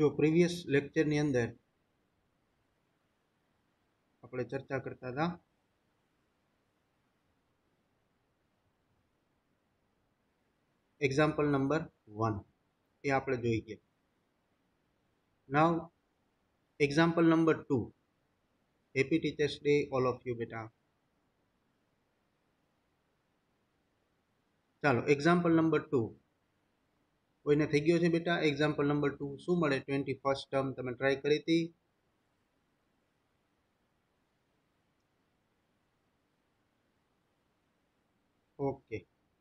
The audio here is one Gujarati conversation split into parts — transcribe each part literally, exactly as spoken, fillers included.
जो प्रीवियस लेक्चरनी अंदर આપણે ચર્ચા કરતા હતા એક્ઝામ્પલ નંબર वन એ આપણે જોઈ ગયા. Now example number two. Happy teachers day all of you બેટા. ચાલો એક્ઝામ્પલ નંબર टू કોઈને થઈ ગયો છે બેટા? એક્ઝામ્પલ નંબર टू શું મળે? ટ્વેન્ટી ફર્સ્ટ ટર્મ તમે ટ્રાય કરી હતી? ઓકે,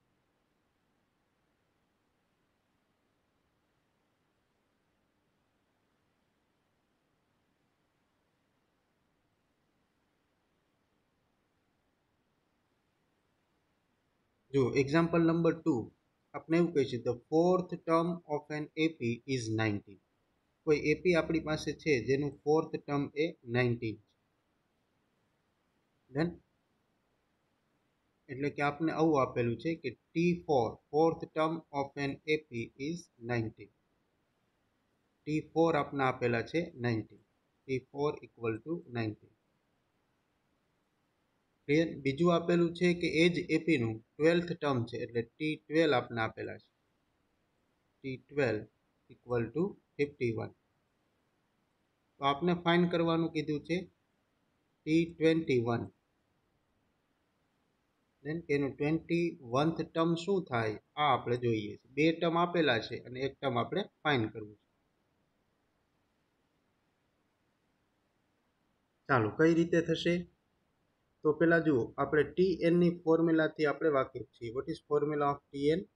જો એક્ઝામ્પલ નંબર टू આપણે એવું કહે છે the fourth term of an AP is nineteen. કોઈ એપી આપણી પાસે છે જેનું ફોર્થ ટર્મ એ નાઇન્ટીન ડન. એટલે કે આપણે આવું આપેલું છે કે T four fourth term of an AP is nineteen. T four આપને આપેલા છે nineteen. T four equal to nineteen. Clear? બીજું આપેલું છે કે એ જ એપીનું ટ્વેલ્થ ટર્મ છે એટલે ટી ટ્વેલ્વ આપને આપેલા છે. T twelve equal to fifty one. તો આપને ફાઇન્ડ કરવાનું કીધું છે ટી ટ્વેન્ટી વન. દેન એનું ટ્વેન્ટી વનથ ટર્મ શું થાય આ આપણે જોઈએ છે. બે ટર્મ આપેલા છે અને એક ટર્મ આપણે ફાઇન્ડ કરવું છે. ચાલો કઈ રીતે થશે? તો પેલા જુઓ આપણે ટી એન ની ફોર્મ્યુલાથી આપણે વાકેફ છીએ. What is formula of T N?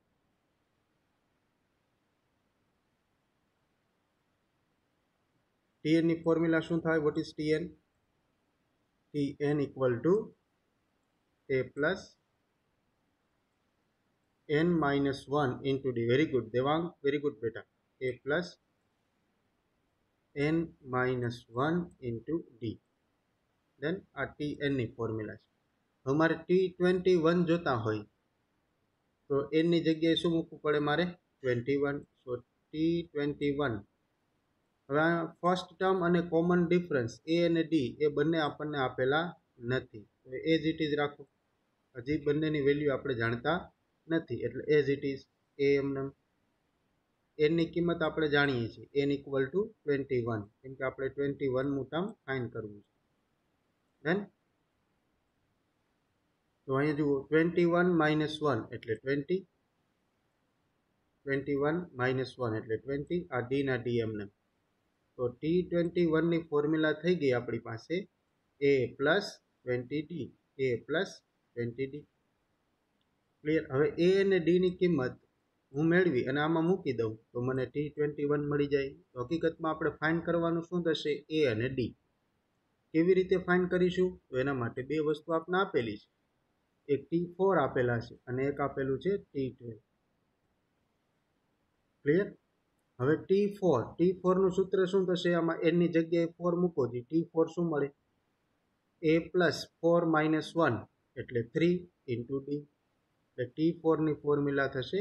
T N ની ફોર્મ્યુલા શું થાય? What is T N? T N equal to a plus n minus one into d. Very good Devang, very good beta. A plus n minus one into d. Then આ ટી એન ની ફોર્મ્યુલા છે. અમારે ટી ટ્વેન્ટી વન જોતા હોય તો n ની જગ્યાએ શું મૂકવું પડે મારે? Twenty one. So T twenty one. હવે આ ફર્સ્ટ ટર્મ અને કોમન ડિફરન્સ એ અને ડી એ બંને આપણને આપેલા નથી. એ જ ઇટ ઇઝ રાખો. હજી બંનેની વેલ્યુ આપણે જાણતા નથી એટલે એઝ ઇટ ઇઝ એ એમને. એન ની કિંમત આપણે જાણીએ છીએ N equal to twenty one કેમ કે આપણે ટ્વેન્ટી વનનું ટર્મ ફાઇન્ડ કરવું છે. ડન. તો અહીંયા જુઓ ટ્વેન્ટી વન માઇનસ વન એટલે twenty. Twenty one minus one એટલે ટ્વેન્ટી. આ ડી ના ડી એમને. તો ટી ટ્વેન્ટી વનની ફોર્મ્યુલા થઈ ગઈ આપણી પાસે A plus twenty D. A plus twenty D. Clear? હવે એ અને ડી ની કિંમત હું મેળવી અને આમાં મૂકી દઉં તો મને ટી ટ્વેન્ટી વન મળી જાય. તો હકીકતમાં આપણે ફાઇન્ડ કરવાનું શું થશે? એ અને ડી. કેવી રીતે ફાઇન્ડ કરીશું? તો એના માટે બે વસ્તુ આપણે આપેલી છે. એક ટી ફોર આપેલા છે અને એક આપેલું છે ટી ટ્વેલ્વ. ક્લિયર? હવે ટી ફોર ટી ફોર નું સૂત્ર શું થશે? આમાં એન ની જગ્યાએ ફોર મૂકો છો. ટી ફોર શું મળે? A plus four minus one એટલે થ્રી ઇન્ટુ ડી. એટલે ટી ફોર ની ફોર્મ્યુલા થશે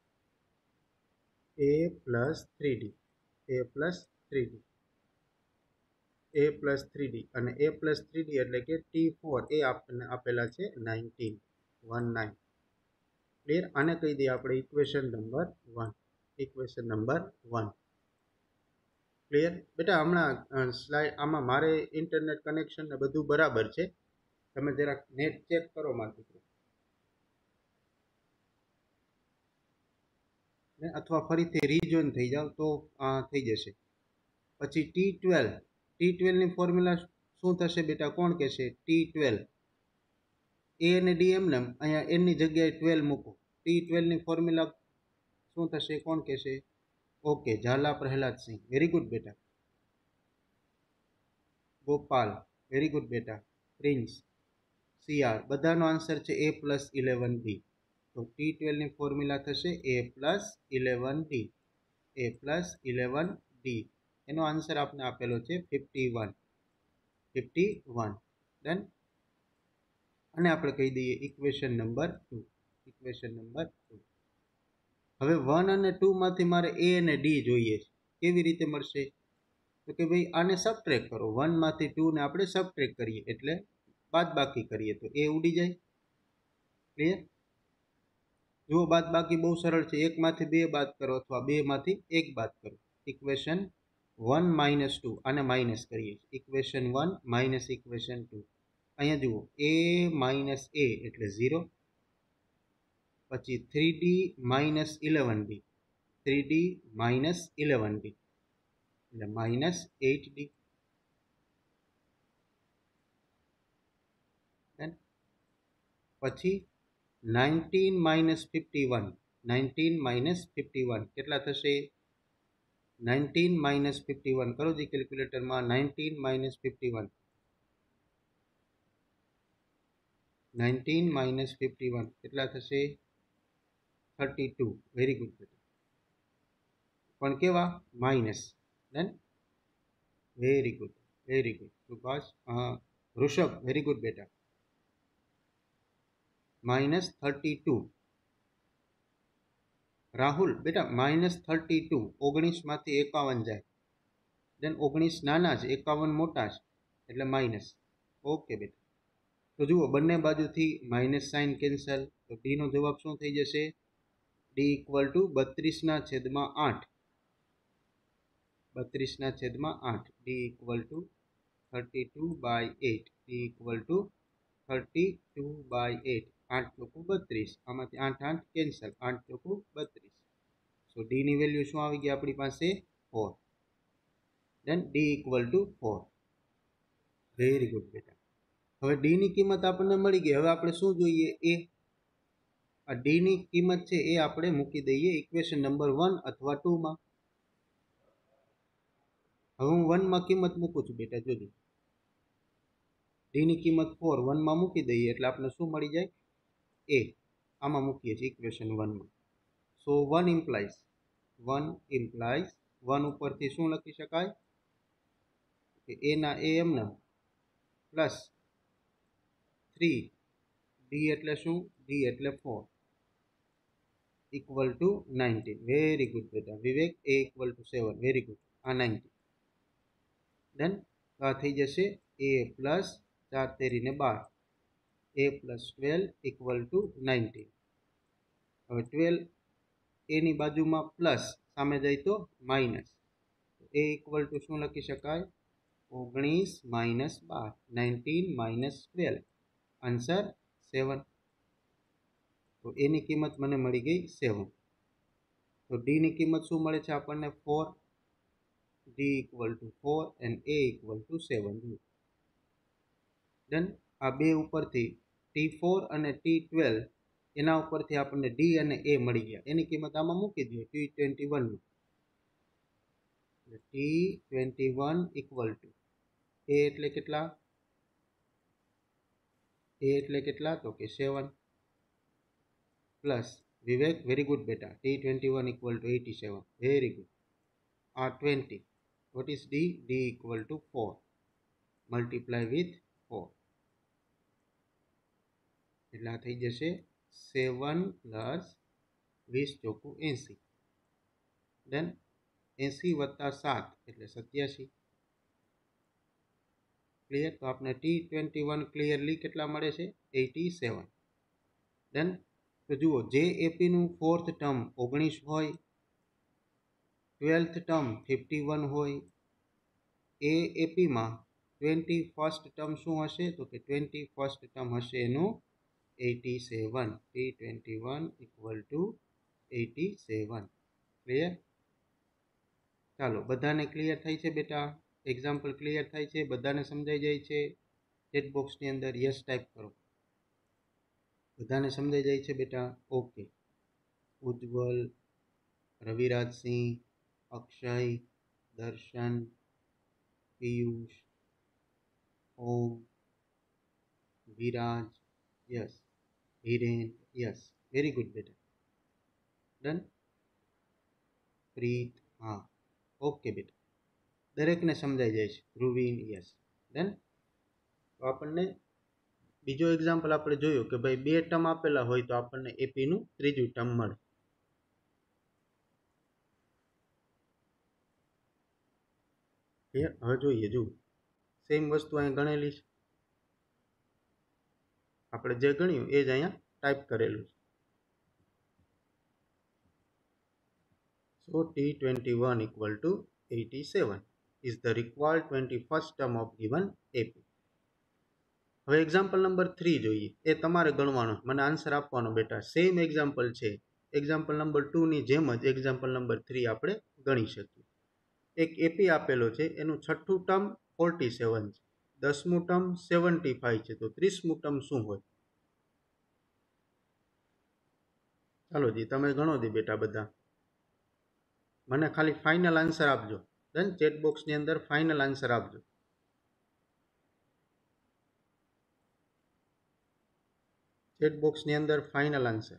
A plus three D. A plus three D. A plus three D અને એ પ્લસ થ્રી ડી એટલે કે ટી ફોર એ આપણને આપેલા છે નાઇન્ટીન. One nine. ક્લિયર? આને કહી દઈએ આપણે equation number one. Equation number one. Clear? બેટા હમણાં સ્લાઇડ આમાં મારે ઇન્ટરનેટ કનેક્શન ને બધું બરાબર છે. તમે જરાક નેટ ચેક કરો મારું અથવા ફરીથી રીજોઈન થઈ જાવ તો થઈ જશે. પછી ટી ટ્વેલ્વ. ટી ટ્વેલ્વ ની ફોર્મ્યુલા શું થશે બેટા? કોણ કહેશે? T twelve. એ અને ડી એમને અહીંયા એન ની જગ્યાએ ટ્વેલ્વ મૂકો. ટી ટ્વેલ્વ ની ફોર્મ્યુલા શું થશે? કોણ કહેશે? Okay, Zala Prahladsinh. Very good બેટા. ગોપાલ વેરી ગુડ બેટા. પ્રિન્સ, સીઆર બધાનો આન્સર છે એ પ્લસ ઇલેવન ડી. તો ટી ટ્વેલ્વ ની ફોર્મ્યુલા થશે A plus eleven D. A plus eleven D. એનો આન્સર આપને આપેલો છે fifty one. Fifty one. Done. અને આપણે કહી દઈએ equation number two. Equation number two. હવે વન અને ટુ માંથી મારે એ અને ડી જોઈએ છે. केवी रीते मळशे? तो कि भाई आने सबट्रेक्ट करो, वन मांथी टू ने आपणे सबट्रेक्ट करीए एटले बादबाकी करीए तो ए उडी जाए। क्लियर? जो बादबाकी बहुत सरल है, एक मांथी बे बाद करो अथवा बे मांथी एक बाद करो। इक्वेशन वन माइनस टू आने माइनस करिए, equation one minus equation two. अहींया जुओ ए माइनस ए एटले जीरो, पछी three D minus eleven D, three D minus eleven D एटले माइनस एट डी। पछी nineteen minus fifty one, nineteen minus fifty one केटला थशे? नाइनटीन माइनस फिफ्टी वन करो जी केल्क्युलेटर में। Nineteen minus fifty one, nineteen minus fifty one केटला थशे? Thirty two. वेरी गुड बेटा, पण केवा? Minus. Then very good, very good Subhash. Rishabh very good बेटा, माइनस थर्टी टू। राहुल बेटा माइनस थर्टी टू, ओगनीस मांथी एकावन जाए, देन ओगनीस नाना छे, एकावन मोटा छे एटले माइनस। ओके बेटा, तो जुओ बंने बाजुथी माइनस साइन केन्सल, तो डी नो जवाब शुं थई जशे? डी इक्वल टू बत्रीस ना छेद में आठ, बत्रीस ना छेद में आठ। D equal to thirty two by eight, D equal to thirty two by eight. आठ चौकू बत्रीस, आमांथी आठ आठ केन्सल, आठ चौकू बत्रीस। सो डी नी वेल्यू शुं आवी गई आपणी पासे? Four. Then D equal to four. Very good बेटा। हवे डी नी किंमत आपणे मळी गई, हवे आपणे शुं जोईए? ए। आ डी नी किंमत छे ए आपणे मूकी दईए इक्वेशन नंबर वन अथवा टू में। हवे हूँ वन में किंमत मूकू छुं बेटा, जोजो डी नी किंमत फोर वन में मूकी दईए एटले आपणे शुं मळी जाय? ए। आमां मूकीए छीए इक्वेशन वन में। So one implies, one implies one उपरथी शुं लखी शकाय? ए ना ए एमने प्लस थ्री डी एटले शुं? डी एटले four equal to nineteen. Very good बेटा Vivek, A equal to seven. Very good, आ नाइनटीन। देन आ थी जशे ए प्लस चार तेरी ने बार, A plus twelve equal to nineteen. हवे ट्वेल्व ए नी बाजू में प्लस, सामे जाए तो माइनस, ए इक्वल टू शुं लखी शकाय? ओगनीस माइनस बार, nineteen minus twelve, answer seven. तो ए नी किंमत मने मळी गई सेवन। तो डी नी किंमत शुं मळे छे आपणने? Four. D equal to four and A equal to seven. Then आ बे उपरथी टी फोर अने टी ट्वेल्व एना उपरथी आपणने डी अने ए मळी गया, एनी किंमत आमां मूकी दीए टी ट्वेंटी वन में। T twenty one equal to A एटले केटला? ए एटले केटला? तो के seven plus Vivek very good बेटा, T twenty one equal to eighty seven. Very good. Uh twenty, what is d? d equal to four, multiply with four એટલે થઈ જશે सेवन प्लस વીસ ચોકુ એંસી, देन एंसी वत्ता सात એટલે सत्यासी। क्लियर? तो आपने टी ट्वेंटी वन क्लियरली केटला मळे छे? Eighty seven. देन तो जुओ जे एपी नु फोर्थ टर्म ओगनीस होय, ट्वेल्थ टर्म फिफ्टी वन होय, ए एपी में ट्वेंटी फर्स्ट टर्म शू हे? तो कि ट्वेंटी फर्स्ट टर्म हे एनु eighty seven. T twenty one equal to eighty seven. Clear? चलो बधाने क्लियर थई छे बेटा? एक्जाम्पल क्लियर थई छे? बधाने समझाई जाय छे? चेट बॉक्स ની અંદર यस टाइप करो। बधाने समझाई जाय छे बेटा? Okay. Ujjwal, Raviraj Singh, Akshay, Darshan, Piyush, Om, Viraj, yes, Hiren, yes, very good बेटा। डन? प्रीत, हाँ, ओके बेटा, दरेक ने समझाई जाए। ध्रुवीन, यस। डन? तो आपने बीजो एक्जाम्पल आपणे जोयो कि भाई बे टर्म आपेला होय तो आपने एपी नु त्रीजू टर्म मळे। ક્લિયર? હવે જોઈએ, જુઓ સેમ વસ્તુ અહીં ગણેલી છે, આપણે જે ગણ્યું એ જ અહીંયા ટાઈપ કરેલું છે. So T twenty one equal to eighty seven is the required twenty-first term of given AP. હવે એક્ઝામ્પલ નંબર થ્રી જોઈએ, એ તમારે ગણવાનો, મને આન્સર આપવાનો બેટા. સેમ એક્ઝામ્પલ છે, એક્ઝામ્પલ નંબર ટુની જેમ જ એક્ઝામ્પલ નંબર થ્રી આપણે ગણી શકીએ. એક એપી આપેલો છે, એનું છઠ્ઠું ટર્મ ફોર્ટી સેવન છે, દસમું ટર્મ સેવન્ટી ફાઈવ છે, તો ત્રીસમું ટર્મ શું હોય? ચાલો જી, તમે ગણો દી બેટા બધા. મને ખાલી ફાઇનલ આન્સર આપજો. દેન ચેટ બોક્સની અંદર ફાઇનલ આન્સર આપજો. ચેટ બોક્સની અંદર ફાઇનલ આન્સર.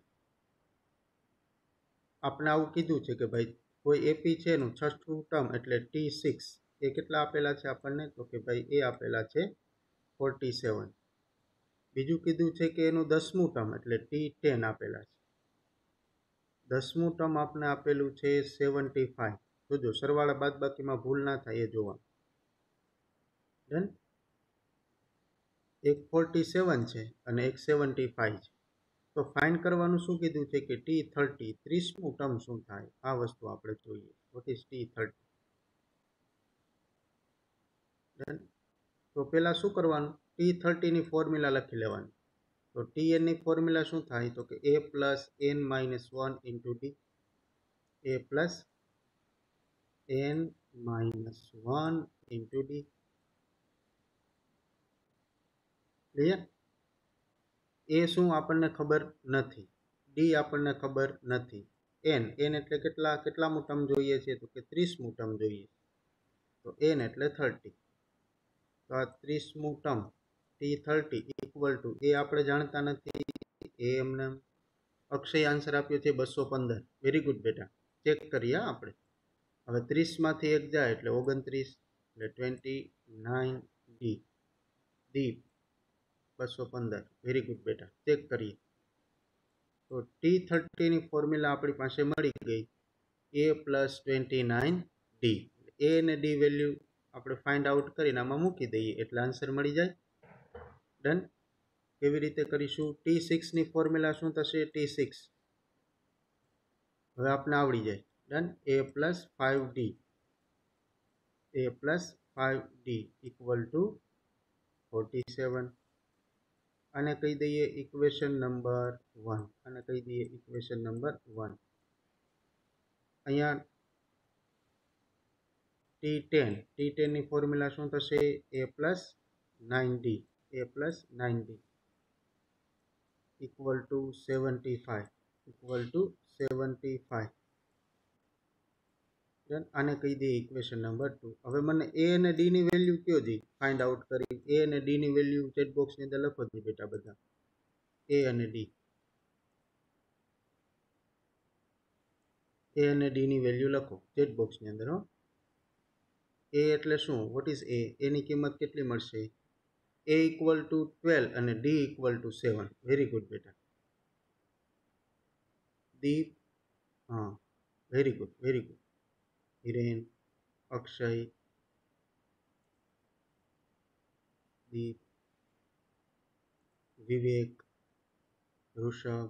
આપણે આવું કીધું છે કે ભાઈ કોઈ એપી છે એનું છઠ્ઠું ટર્મ એટલે ટી સિક્સ, એ કેટલા આપેલા છે આપણને? તો કે ભાઈ એ આપેલા છે ફોર્ટી સેવન. બીજું કીધું છે કે એનું દસમું ટર્મ એટલે ટી ટેન આપેલા છે. દસમું ટર્મ આપણે આપેલું છે સેવન્ટી ફાઈવ. જોજો સરવાળા બાદ બાકીમાં ભૂલ ના થાય એ જોવા. ડન. એક ફોર્ટી સેવન છે અને એક સેવન્ટી ફાઈવ છે. તો ફાઇન્ડ કરવાનું શું કીધું છે કે ટી થર્ટી, ત્રીસમું ટર્મ શું થાય, આ વસ્તુ આપણે જોઈએ. What is T thirty? Done. તો પહેલાં શું કરવાનું? ટી થર્ટીની ફોર્મ્યુલા લખી લેવાની. તો ટી એનની ફોર્મ્યુલા શું થાય? તો કે એ plus N minus one into D, A plus N minus one into D. Clear? એ શું આપણને ખબર નથી, ડી આપણને ખબર નથી, એન એન એટલે કેટલા કેટલામું ટર્મ જોઈએ છે? તો કે ત્રીસમું ટર્મ જોઈએ. તો એન એટલે થર્ટી. તો આ ત્રીસમું term T thirty equal to, એ આપણે જાણતા નથી, એ એમને અક્ષય આન્સર આપ્યો છે બસો પંદર. વેરી ગુડ બેટા, ચેક કરીએ આપણે. હવે ત્રીસમાંથી એક જાય એટલે ઓગણત્રીસ, એટલે ટ્વેન્ટી નાઇન ડી, ડી બસો પંદર. વેરી ગુડ બેટા, ચેક કરીએ. તો ટી થર્ટીની ફોર્મ્યુલા આપણી પાસે મળી ગઈ, A plus twenty nine D. A અને ડી વેલ્યુ આપણે ફાઇન્ડ આઉટ કરીને આમાં મૂકી દઈએ એટલે આન્સર મળી જાય. ડન. કેવી રીતે કરીશું? ટી સિક્સની ફોર્મ્યુલા શું થશે? ટી સિક્સ હવે આપણે આવડી જાય. Done. A plus five D, A plus five D equal to forty seven. આને કહી દઈએ ઇક્વેશન નંબર વન, આને કહી દઈએ ઇક્વેશન નંબર વન. અહીંયા ટી ટેન, ટી ટેનની ફોર્મ્યુલા શું થશે? A plus nine D, A plus nine D equal to seventy five, equal to seventy five. આને કહી દઈએ ઇક્વેશન નંબર ટુ. હવે મને એ અને ડી ની વેલ્યુ કયો જી ફાઇન્ડ આઉટ કરી? એ અને ડી ની વેલ્યુ ચેટ બોક્સની અંદર લખો જી બેટા બધા. એ અને ડી, એ અને ડી ની વેલ્યુ લખો ચેટ બોક્સની અંદર. હો, એ એટલે શું? વોટ ઇઝ એ? એની કિંમત કેટલી મળશે? એ ઇક્વલ ટુ ટ્વેલ્વ અને D equal to seven. Very good બેટા. દીપ, હા very good, very good. Hiren, Akshay, Deep, Vivek, Rishabh.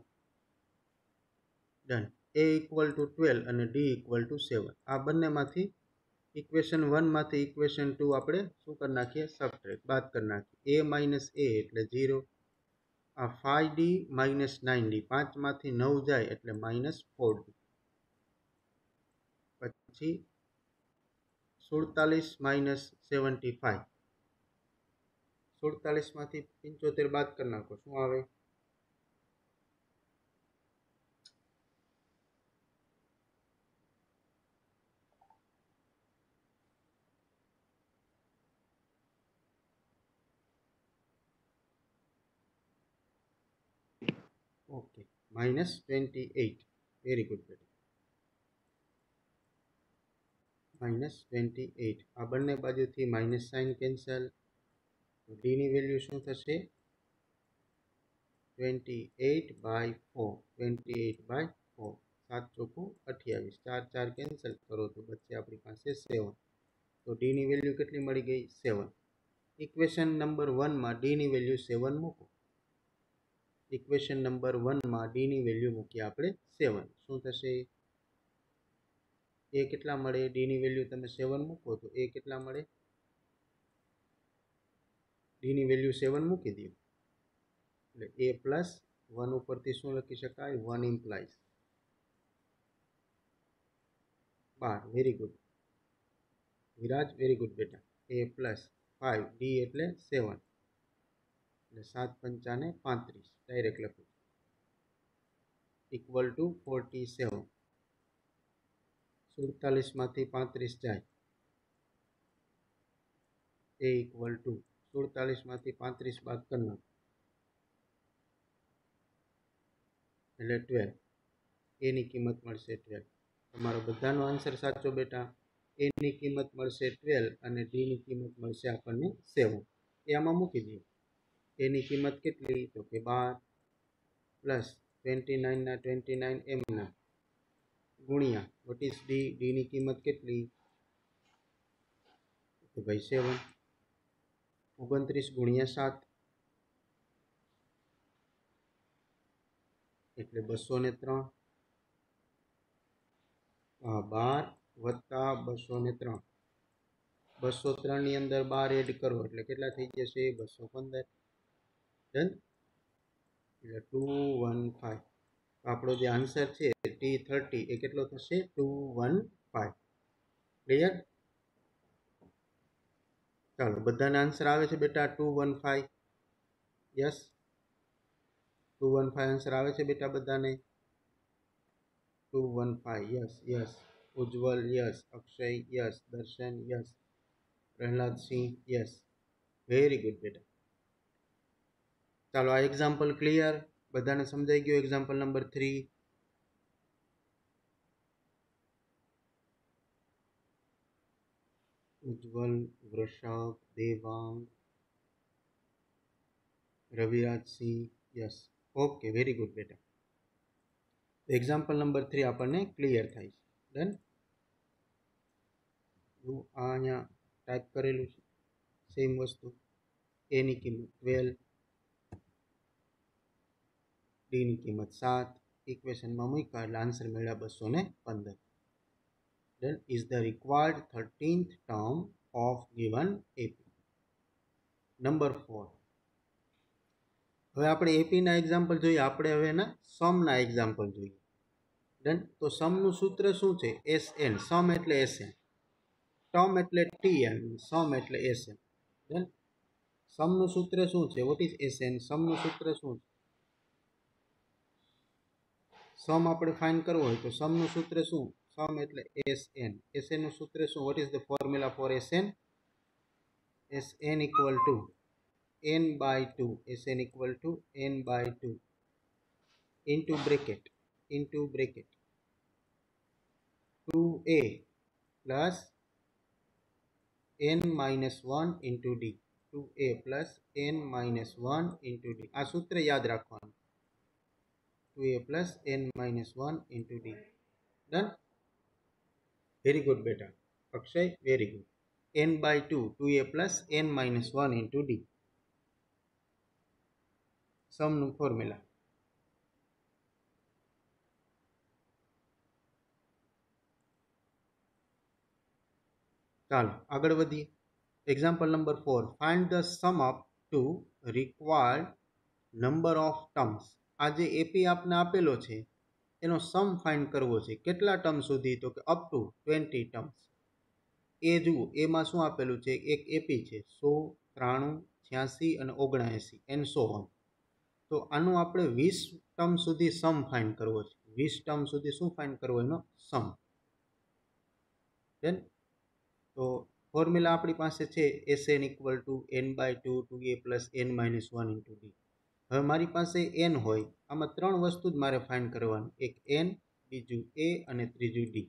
Done. A equal to twelve અને ડી ઇક્વલ ટુ સેવન. આ બંનેમાંથી ઇક્વેશન વનમાંથી ઇક્વેશન ટુ આપણે શું કરી નાખીએ? સબટ્રેક્ટ, બાદ કરી નાખીએ. એ માઇનસ એ એટલે ઝીરો. આ five D minus nine D, પાંચમાંથી નવ જાય એટલે માઇનસ ફોર ડી. પછી સુડતાલીસ માઇનસ સેવન્ટી ફાઈવ, સુડતાલીસમાંથી પંચોતેર બાદ કરી નાખો, શું આવે? Okay, minus twenty eight. Very good બેટા, માઇનસ ટ્વેન્ટી એઇટ. આ બંને બાજુથી માઇનસ સાઇન કેન્સલ. ડીની વેલ્યુ શું થશે? Twenty eight by four, twenty eight by four. સાત ચોખ્ખું અઠ્યાવીસ, ચાર ચાર કેન્સલ કરો તો બચે આપણી પાસે સેવન. તો ડીની વેલ્યુ કેટલી મળી ગઈ? સેવન. ઇક્વેશન નંબર વનમાં ડીની વેલ્યુ સેવન મૂકો. ઇક્વેશન નંબર વનમાં ડીની વેલ્યુ મૂકીએ આપણે સેવન. શું થશે? એ કેટલા મળે? ડીની વેલ્યુ તમે સેવન મૂકો તો એ કેટલા મળે? ડીની વેલ્યુ સેવન મૂકી દો એટલે એ પ્લસ વન ઉપરથી શું લખી શકાય? વન ઇમ્પ્લાઇઝ બાર. Very good Viraj, very good બેટા. એ પ્લસ ફાઇવ, ડી એટલે સેવન, એટલે સાત પંચાને પાંત્રીસ ડાયરેક્ટ લખું ઇક્વલ ટુ ફોર્ટી સેવન. સુડતાલીસમાંથી પાંત્રીસ જાય એ ઇક્વલ ટુ સુડતાલીસમાંથી પાંત્રીસ બાદ કરી નાખો એટલે ટ્વેલ્વ. એની કિંમત મળશે ટ્વેલ્વ. તમારો બધાનો આન્સર સાચો બેટા. એની કિંમત મળશે ટ્વેલ્વ અને ડીની કિંમત મળશે આપણને સેવન. એ આમાં મૂકી દઈએ. એની કિંમત કેટલી? તો કે બાર પ્લસ ટ્વેન્ટી નાઇનના ટ્વેન્ટી નાઇન એમના ગુણ્યા વોટ ઇઝ ડી? ડીની કિંમત કેટલી? તો ભાઈ સેવન. ઓગણત્રીસ ગુણ્યા સાત એટલે બસો ને ત્રણ. બાર વત્તા બસો ને ત્રણ. બસો ત્રણ ની અંદર બાર એડ કરો એટલે કેટલા થઈ જશે? બસો પંદર. ડન. એટલે ટુ વન ફાઈવ. આપણો જે આન્સર છે ટી થર્ટી એ કેટલો થશે? Two one five. ક્લિયર? ચાલો, બધાને આન્સર આવે છે બેટા two one five? Yes, two one five answer આવે છે બેટા બધાને? Two one five. Yes yes. Ujjwal yes, Akshay yes, Darshan yes, Prahlad Singh yes. Very good બેટા. ચાલો, આ એક્ઝામ્પલ ક્લિયર? બધાને સમજાઈ ગયું? Example number three. Ujjwal, Vrushabh, Devang, Ravirajsinh yes. Okay, very good બેટા. એક્ઝામ્પલ નંબર થ્રી આપણને ક્લિયર થાય છે. ડન. આ અહીંયા ટાઈપ કરેલું છે સેમ વસ્તુ. એની કિંમત ટ્વેલ્વ, ડીની કિંમત સાત. ઇક્વેશનમાં મૂક્યા એટલે આન્સર મળ્યા બસો ને પંદર. Then is the required thirteenth term of given A P. Number four. હવે આપણે એપીના એક્ઝામ્પલ જોઈએ. આપણે હવે એના સમના એક્ઝામ્પલ જોઈએ. ડન. તો સમનું સૂત્ર શું છે? S N. સમ એટલે એસ એન, ટર્મ એટલે ટી એન, સમ એટલે એસ એન. ડન. સમનું સૂત્ર શું છે? What is S N? સમનું સૂત્ર શું છે? સમ આપણે ફાઇન્ડ કરવો હોય તો સમનું સૂત્ર શું? સમ એટલે એસ એન. એસ એન નું સૂત્ર શું? What is the formula for S N? S N equal to n by two. Sn equal to n by two into bracket into bracket two a plus n minus one into d. two a plus n minus one into d. આ સૂત્ર યાદ રાખવાનું. two a plus n minus one into d. Done? Very good beta. Akshay, very good. n by two, two a plus n minus one into d. સમનું ફોર્મ્યુલા. ચાલો આગળ વધીએ. Example number four. Find the sum up to required number of terms. આ જે એપી આપને આપેલો છે એનો સમ ફાઇન્ડ કરવો છે. કેટલા ટર્મ સુધી? તો કે અપ ટુ ટ્વેન્ટી ટર્મ્સ. એ જુઓ, એમાં શું આપેલું છે? એક એપી છે સો, ત્રાણું, છ્યાસી અને ઓગણએંસી એન સો ઓન. તો આનું આપણે વીસ ટર્મ સુધી સમ ફાઇન્ડ કરવો છે. વીસ ટર્મ સુધી શું ફાઇન્ડ કરવો? એનો સમ. ડન. તો ફોર્મ્યુલા આપણી પાસે છે S N equal to N by two two A plus N minus one into D. હવે મારી પાસે એન હોય, આમાં ત્રણ વસ્તુ જ મારે ફાઇન્ડ કરવાની. એક એન, બીજું એ અને ત્રીજું ડી.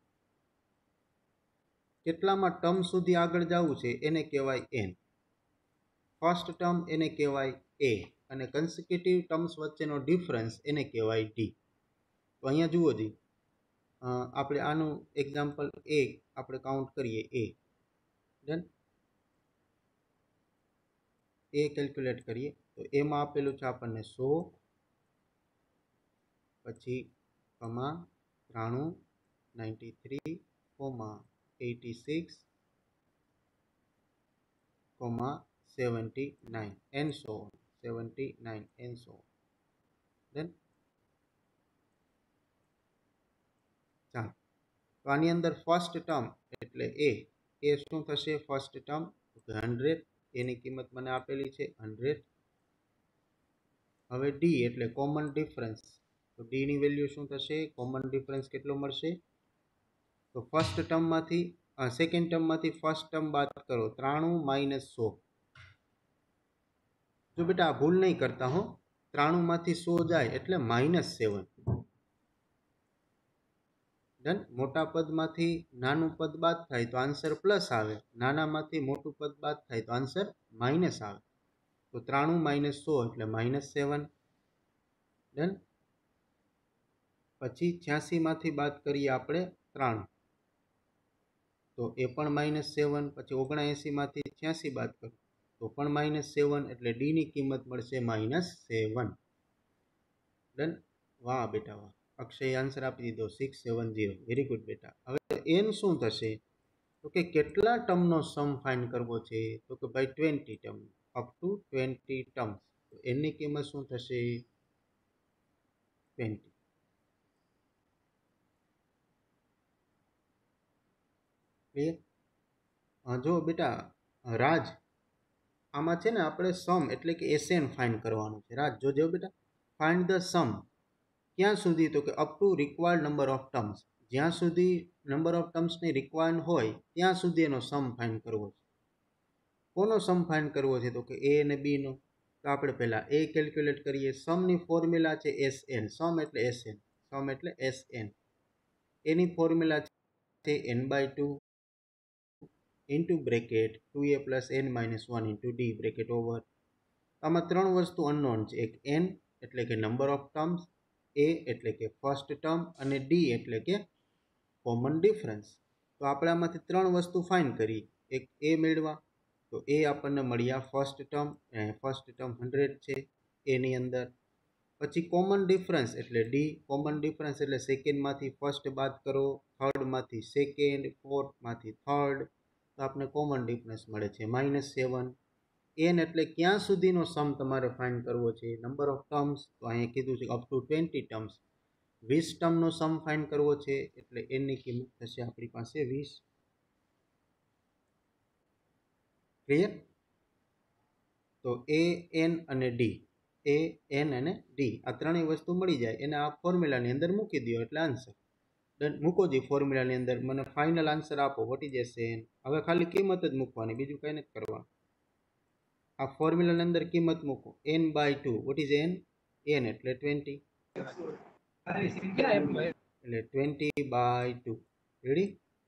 કેટલામાં ટર્મ સુધી આગળ જવું છે એને કહેવાય એન. ફર્સ્ટ ટર્મ એને કહેવાય એ અને કન્સિક્યુટિવ ટર્મ્સ વચ્ચેનો ડિફરન્સ એને કહેવાય ડી. તો અહીંયા જુઓ જી, આપણે આનું એક્ઝામ્પલ એ આપણે કાઉન્ટ કરીએ. એ डन। ए केल्क्युलेट करिए तो ए में आपेलू है आपने सौ पछी कमा त्राणु ninety three comma eighty six comma seventy nine and so seventy nine and so done. चालो तो आनी अंदर फर्स्ट टर्म एटले ए ए शुं थशे फर्स्ट टर्म हंड्रेड एनी किंमत मने आपेली छे हंड्रेड। हवे डी एटले कॉमन डिफरन्स तो डी नी वेल्यू शुं थशे कॉमन डिफरन्स केटलो मळशे तो फर्स्ट टर्म मांथी सेकंड टर्म मांथी फर्स्ट टर्म बाद करो त्राणु माइनस सौ। जो बेटा आ भूल नहीं करता हो त्राणु मांथी सौ जाए एटले माइनस सेवन डन। मोटा पद मांथी नानु पद बाद थाय तो आंसर प्लस आवे नाना मांथी मोटू पद बाद थाय तो आंसर माइनस आवे तो त्राणु माइनस सौ एटले माइनस सेवन डन। पछी छियासी मांथी बात करिए आपणे त्राणु तो ए पण माइनस सेवन पछी ओगणएसी मांथी छियासी बात करो तो पण माइनस सेवन एटले डी नी किंमत मळशे माइनस सेवन डन। वाह बेटा वाह अक्षय आंसर आपी दीधो six seven zero very good बेटा। हवे एन शुं थशे तो के केटला टर्मनो सम फाइंड करवो छे तो के भाई twenty term up to twenty terms तो एन नी किंमत शुं थशे ट्वेंटी। क्लियर। जो बेटा राज आमा छे ने आपणे सम एटले के एसएन फाइंड करवानुं छे। राज जोजो बेटा फाइंड ध सम क्यां सुधी तो कि up to required number of terms ज्यां सुधी नंबर ऑफ टर्म्स ने रिक्वायर्ड होय त्यां सुधी एनो सम फाइंड करवो छे। कोनो सम फाइंड करवो छे तो कि ए ने बी नो तो आपणे पहेला ए केल्क्युलेट करीए। सम नी फॉर्म्युला छे एसएन सम एटले एसएन सम एटले एसएन एनी फॉर्म्युला छे n by two into bracket two a plus n minus one into d bracket over. आमां त्रण वस्तु अननोन छे एक एन एटले के नंबर ऑफ टर्म्स ए एटले के फर्स्ट टर्म अने डी एटले के कॉमन डिफरन्स। तो आपणे आमांथी त्रण वस्तु फाइंड करी एक ए मेळवा तो ए आपणने मळ्या first term first term hundred छे ए नी अंदर पछी कॉमन डिफरन्स एटले डी कॉमन डिफरन्स एटले सेकेंड मांथी फर्स्ट बाद करो थर्ड मांथी सेकेंड फोर्थ मांथी थर्ड तो आपने कॉमन डिफरन्स मळे छे माइनस सेवन। एन एटले क्यां सुधीनो सम तमारे फाइंड करवो छे नंबर ऑफ टर्म्स तो अहीं कीधुं छे अप टू ट्वेंटी टर्म्स वीस टर्मनो सम फाइंड करवो छे एटले एन नी किंमत थशे आपणी पासे वीस। क्लियर। तो ए एन अने डी ए एन अने डी आ त्रणेय वस्तु मळी जाय एने आ फॉर्म्युलानी अंदर मूकी दो एटले आंसर डन। मूको जी फॉर्म्युलानी अंदर मने फाइनल आंसर आपो व्हाट इज एसएन। हवे खाली किंमत ज मूकवानी बीजुं कांई नथी करवानुं। आ फॉर्म्युलानी अंदर किंमत मूको n by two what is n n एटले ट्वेंटी एटले twenty by two ready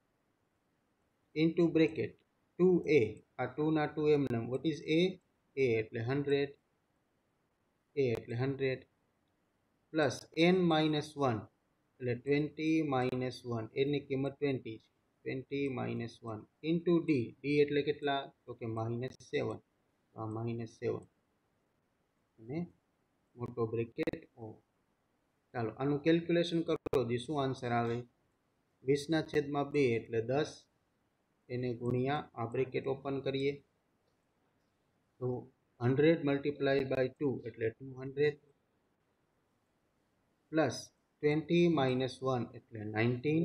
into bracket two a आ टू ना टू एमने व्हाट इज ए ए एटले हंड्रेड ए एटले hundred plus n minus one एटले ट्वेंटी माइनस वन एनी किंमत twenty twenty minus one into d d एटले केटला तो के माइनस सेवन आ माइनस सेवन अने मोटो ब्रेकेट ओ। चालो आनु केल्क्युलेशन करो जी शुं आंसर आवे वीस ना छेद में बे एटले दस एने गुणिया आ ब्रेकेट ओपन करिए तो हंड्रेड मल्टीप्लाई बाय टू एटले two hundred plus twenty minus one एटले nineteen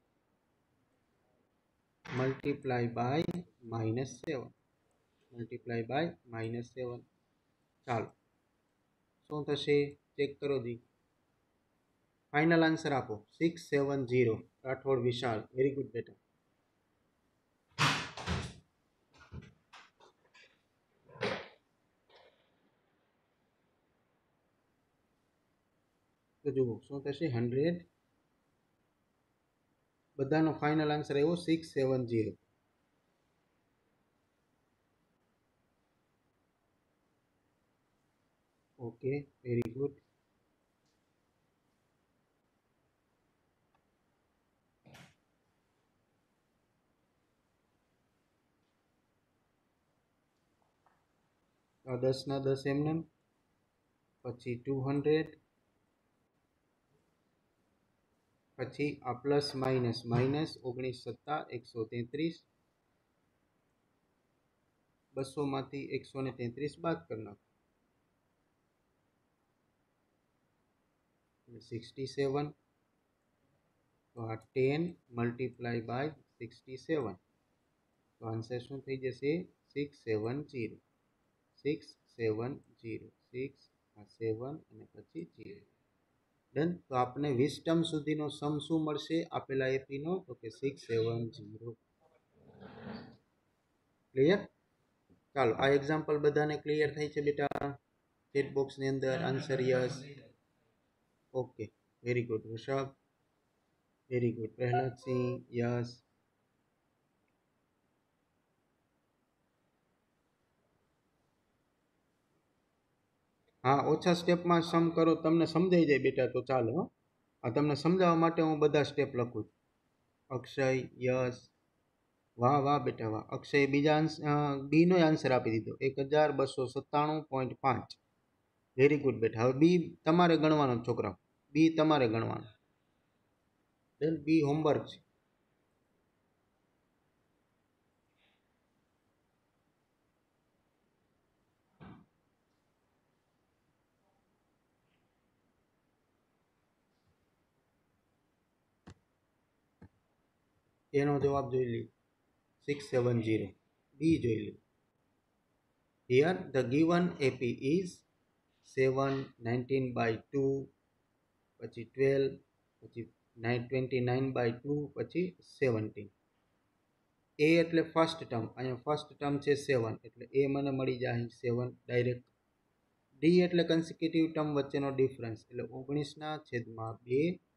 multiply by minus seven multiply by minus seven. चालो शुं थशे चेक करो जी फाइनल आंसर आपो six seven zero Rathod Vishal very good बेटा। तो जुओ शुं थशे हंड्रेड बधानो फाइनल आंसर आव्यो six seven zero. Okay very good. આ દસના દસ એમને, પછી ટુ હંડ્રેડ, પછી આ પ્લસ માઇનસ માઇનસ ઓગણીસ સત્તા એકસો તેત્રીસ, બસોમાંથી એકસો ને તેત્રીસ બાદ કરી નાખો, સિક્સટી સેવન. તો આ ten multiply by sixty seven, તો આન્સર શું થઈ જશે? Six seven zero, six seven zero, six આ સેવન અને પછી જીરો. ડન. તો આપણે વીસ ટર્મ સુધીનો સમ શું મળશે આપેલા એપીનો? તો કે સિક્સ સેવન જીરો. ક્લિયર? ચાલો, આ એક્ઝામ્પલ બધાને ક્લિયર થાય છે બેટા? ચેટ બોક્સની અંદર answer yes. Okay, very good Rishabh, very good Prahladsinh, yes. હા, ઓછા સ્ટેપમાં સમ કરો, તમને સમજાઈ જાય બેટા તો ચાલો. આ તમને સમજાવવા માટે હું બધા સ્ટેપ લખું છું. અક્ષય, યસ. વાહ વાહ બેટા વાહ. અક્ષય બીજા બી નો આન્સર આપી દીધો, એક હજાર બસો સત્તાણું પોઈન્ટ પાંચ. વેરી ગુડ બેટા. હવે બી તમારે ગણવાનો છોકરા, બી તમારે ગણવાનો. દેન બી હોમવર્ક છે. એનો જવાબ જોઈ લઈએ, સિક્સ સેવન જીરો. બી જોઈ લઈએ. Here the given AP is seven, nineteen by two, પછી ટ્વેલ્વ, પછી ટ્વેન્ટી નાઇન બાય ટુ, પછી સેવન્ટીન. એ એટલે ફર્સ્ટ ટર્મ, અહીંયા ફર્સ્ટ ટર્મ છે સેવન, એટલે એ મને મળી જાય સેવન ડાયરેક્ટ. ડી એટલે કન્સિક્યુટિવ ટર્મ વચ્ચેનો ડિફરન્સ, એટલે ઓગણીસના છેદમાં બે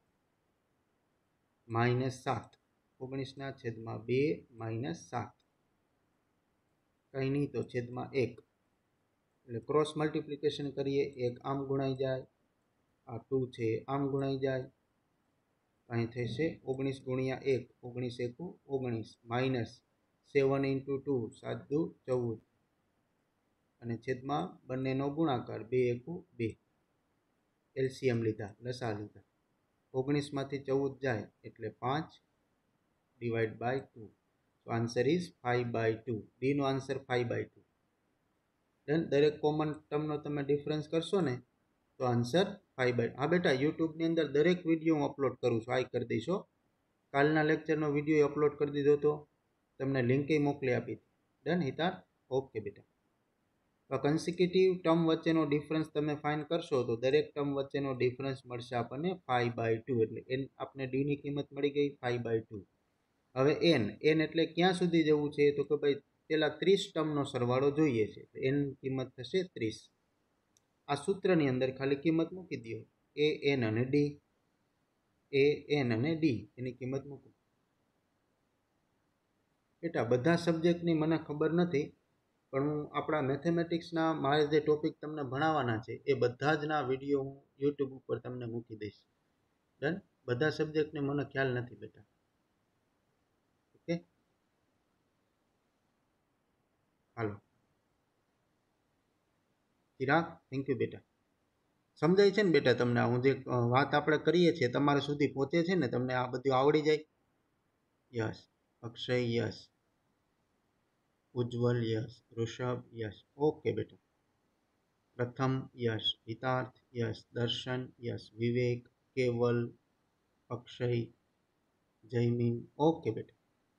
માઇનસ સાત. ઓગણીસના છેદમાં બે માઇનસ સાત, કંઈ નહીં તો છેદમાં એક. એટલે ક્રોસ મલ્ટિપ્લિકેશન કરીએ, એક આમ ગુણાઈ જાય, આ ટુ છે આમ ગુણાઈ જાય, અહીં થશે ઓગણીસ ગુણ્યા એક, ઓગણીસ એકુ ઓગણીસ, માઇનસ સેવન ઇન્ટુ ટુ, સાત દુ ચૌદ, અને છેદમાં બંનેનો ગુણાકાર, બે એકુ બે. એલસીએમ લીધા, લસા લીધા. ઓગણીસમાંથી ચૌદ જાય એટલે પાંચ ડિવાઈડ બાય ટુ. તો answer is five by two. ડીનો answer five by two. Then દરેક કોમન ટર્મનો તમે ડિફરન્સ કરશો ને તો આન્સર ફાઈવ બાય. હા બેટા, યુટ્યુબની અંદર દરેક વિડીયો હું અપલોડ કરું છું, આ કરી દઈશો. કાલના લેક્ચરનો વિડીયો અપલોડ કરી દીધો હતો, તમને લિંકે મોકલી આપી. ડન હિતાર? ઓકે બેટા. તો કન્સિક્યુટિવ ટર્મ વચ્ચેનો ડિફરન્સ તમે ફાઇન્ડ કરશો તો દરેક ટર્મ વચ્ચેનો ડિફરન્સ મળશે આપણને ફાઈવ બાય ટુ. એટલે એન આપણે ડીની કિંમત મળી ગઈ ફાઈવ બાય ટુ. હવે એન, એન એટલે ક્યાં સુધી જવું છે? તો કે ભાઈ પેલા ત્રીસ ટર્મનો સરવાળો જોઈએ છે, એન કિંમત થશે ત્રીસ. આ સૂત્રની અંદર ખાલી કિંમત મૂકી દો, એ એન અને ડી, એ એન અને ડી, એની કિંમત મૂકો. બેટા બધા સબ્જેક્ટની મને ખબર નથી, પણ હું આપણા મેથેમેટિક્સના મારે જે ટોપિક તમને ભણાવવાના છે એ બધા જ ના વિડીયો હું યુટ્યુબ ઉપર તમને મૂકી દઈશ. ડન? બધા સબ્જેક્ટને મને ખ્યાલ નથી બેટા. ઓકે, હાલો. ચિરાગ, થેન્ક યુ બેટા. સમજાય છે ને બેટા તમને? હું જે વાત આપણે કરીએ છીએ તમારે સુધી પહોંચે છે ને? તમને આ બધું આવડી જાય? Yes. Akshay, yes. Ujjwal, yes. Rishabh, yes. Okay બેટા. Pratham, yes. Hitarth, yes. Darshan, yes. Vivek, Keval, Akshay, Jaymin, okay બેટા.